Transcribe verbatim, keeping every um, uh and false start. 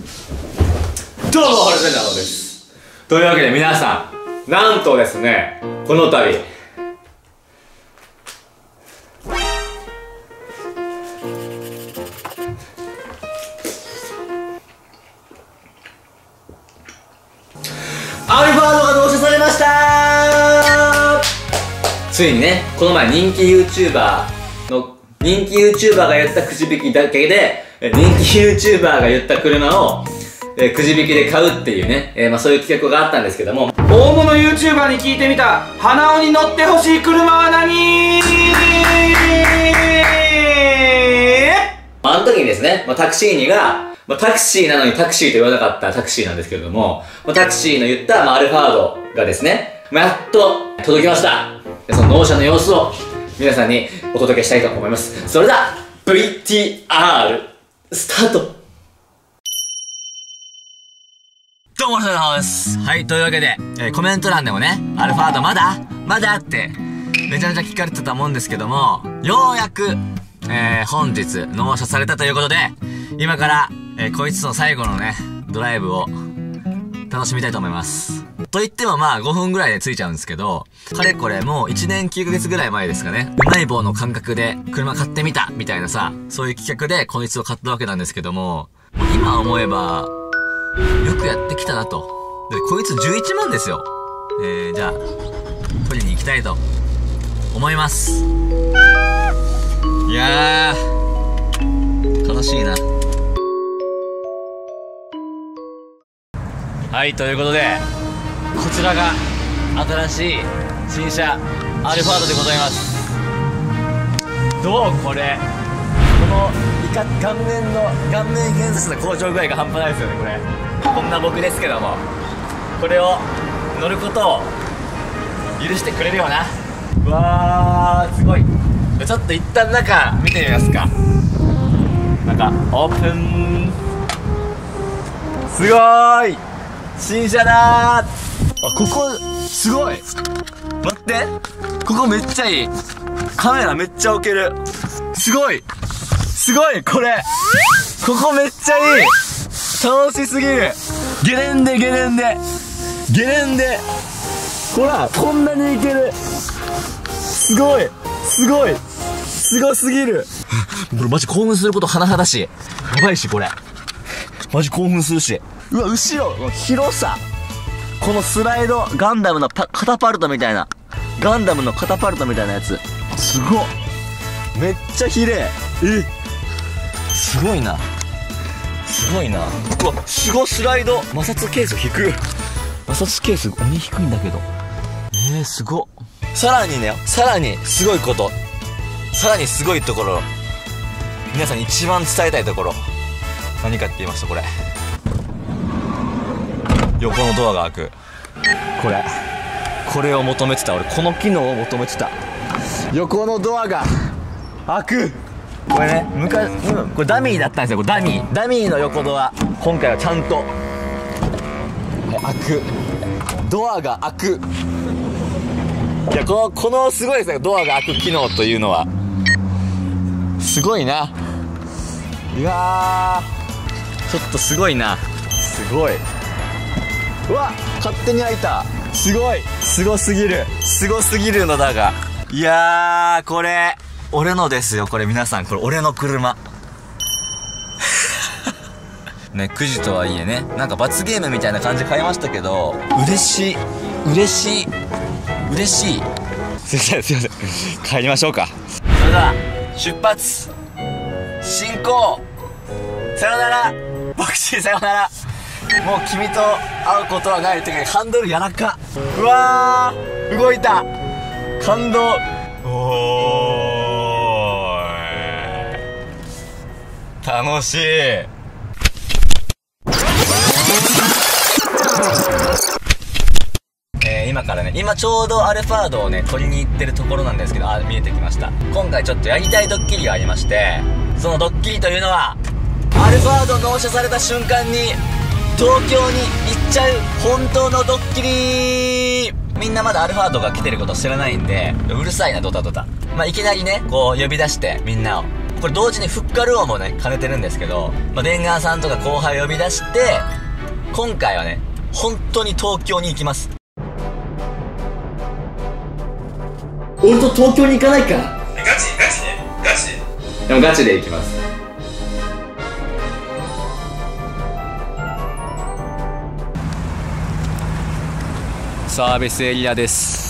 どうも、ホルセンダーです。というわけで皆さん、なんとですね、この度アルファードが納車されましたー。ついにね、この前人気 YouTuber の人気 YouTuber が言ったくじ引きだけで人気 YouTuber が言った車をえー、くじ引きで買うっていうね、えー、まあそういう企画があったんですけども、 大物 YouTuber に聞いてみた鼻緒に乗ってほしい車は何？ あの時にですね、まあ、タクシーにが、まあ、タクシーなのにタクシーと言わなかったタクシーなんですけれども、まあ、タクシーの言った、まあ、アルファードがですね、まあ、やっと届きました。でその納車の様子を皆さんにお届けしたいと思います。それでは ブイティーアール スタート。どうも、お疲れ様です。はい、というわけで、えー、コメント欄でもね、アルファードまだまだって、めちゃめちゃ聞かれてたと思うんですけども、ようやく、えー、本日、納車されたということで、今から、えー、こいつの最後のね、ドライブを、楽しみたいと思います。と言ってもまあ、ごふんぐらいで着いちゃうんですけど、かれこれもういちねんきゅうかげつぐらい前ですかね、うまい棒の感覚で、車買ってみたみたいなさ、そういう企画で、こいつを買ったわけなんですけども、今思えば、よくやってきたなと。で、こいつじゅういちまんですよ。えー、じゃあ、取りに行きたいと思います。いやー、悲しいな。はい、ということで、こちらが新しい新車アルファードでございます。どうこれ。このイカ顔面の顔面偏差値の向上具合が半端ないですよね。これこんな僕ですけども、これを乗ることを許してくれるよな。うわー、すごい。ちょっと一旦中見てみますか。中オープン。すごーい、新車だー。あ、ここすごい。待って、ここめっちゃいい。カメラめっちゃ置ける。すごいすごい、これここめっちゃいい。楽しすぎる。ゲレンデゲレンデゲレンデ、ほらこんなにいける。すごいすごいすごすぎる。これマジ興奮すること甚だしい。やばいし、これマジ興奮するし。うわ、後ろの広さ、このスライド、ガンダムのパカタパルトみたいな、ガンダムのカタパルトみたいなやつ、すごっ。めっちゃ綺麗。え、すごいな、すごいな。うわ、すごいスライド。摩擦係数低く、摩擦係数鬼低いんだけど、えー、すごっ。さらにね、さらにすごいこと、さらにすごいところ、皆さんに一番伝えたいところ、何かって言いますと、これ横のドアが開く。これこれを求めてた俺。この機能を求めてた。横のドアが開く。これね、昔、うん、これダミーだったんですよ。これダミーダミーの横ドア、今回はちゃんと開く。ドアが開く。いや、このこのすごいですね、ドアが開く機能というのはすごいな。うわー、ちょっとすごいな。すごい。うわ、勝手に開いた。すごい、すごすぎる、すごすぎるのだが、いやー、これ俺のですよ。これ皆さん、これ俺の車ね、くじとはいえね、なんか罰ゲームみたいな感じで買いましたけど、嬉しい嬉しい嬉しい。すいませんすいません帰りましょうか。それでは出発進行。さよならボクシー、さよなら。もう君と会うことはない。ってか、ハンドルやらか。うわー、動いた。感動。おーい、楽しい。えー、今からね、今ちょうどアルファードをね取りに行ってるところなんですけど、あ、見えてきました。今回ちょっとやりたいドッキリがありまして、そのドッキリというのは、アルファード納車された瞬間に東京に行っちゃう本当のドッキリ。みんなまだアルファードが来てること知らないんで、うるさいなドタドタ。まあ、いきなりね、こう呼び出してみんなを、 これ同時にフッカル王もね兼ねてるんですけど、まあ、デンガーさんとか後輩を呼び出して、今回はね本当に東京に行きます。俺と東京に行かないか。 ガチガチでガチででもガチで行きます。サービスエリアです。